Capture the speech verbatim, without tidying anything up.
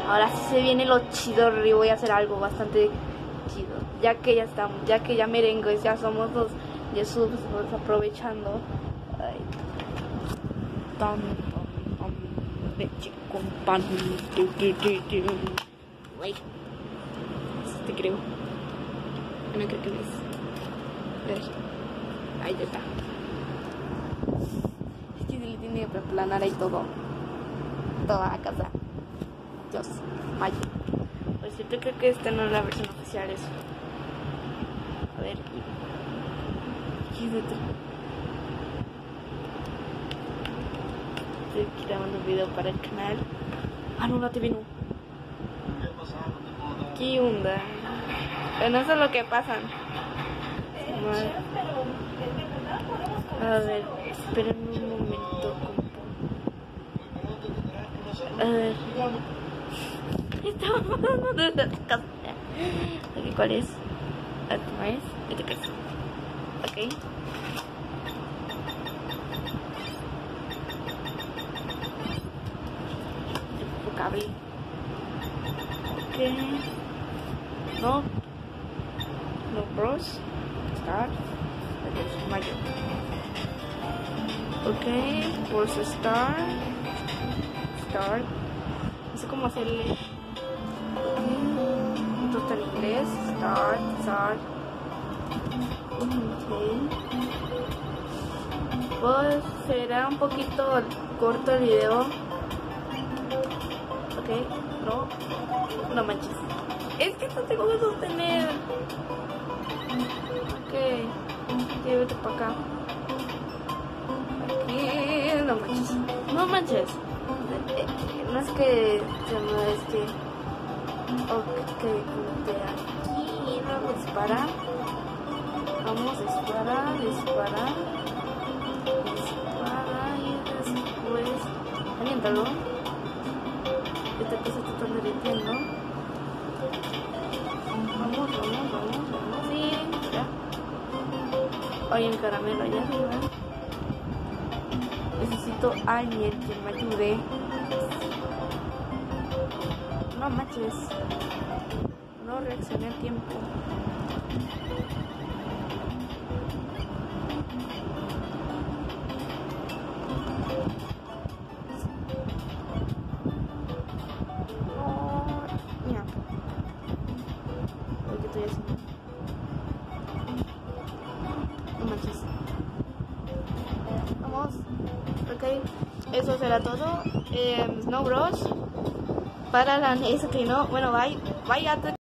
Ahora sí se viene lo chido, y voy a hacer algo bastante chido. Ya que ya estamos, ya que ya merengues, ya somos los Jesús, pues, aprovechando. Ay. Tan, tan, tan, leche con pan. Güey. Te creo. No creo que me es. A ver. Ahí está. Es que se le tiene que aplanar ahí todo. Toda la casa. Dios. Vaya. Por cierto, creo que esta no es la versión oficial. Eso. A ver. ¿Qué es esto? Estoy grabando un video para el canal. Ah, no, la T V no. ¿Qué onda? Bueno, eso es lo que pasan. A ver, esperen un momento, compa. A ver. Estamos hablando de la casa. Ok, ¿cuál es? ¿Cómo es? Este que es. Ok. Cable. Ok. No. No bros. Start. Ok, mayo. Ok. Force start. Start. No sé cómo hacerle. Ok. Total inglés. Start. Start. Ok. Pues será un poquito corto el video. Ok. No. No manches. Es que no tengo que sostener. Ok. Okay, vete para acá. Aquí. No manches. No manches. No es que se me este. Ok. De aquí. Vamos a disparar. Vamos a disparar. Disparar. Disparar. Y después. Aliéntalo. Esta cosa se está derritiendo. Vamos, vamos, vamos, vamos. Sí, ya. Hay un caramelo allá arriba. Necesito a alguien que me ayude. No manches. No reaccioné a tiempo. Ok, eso será todo. Eh, Snow Bros. Para la eso que no, bueno, bye, bye.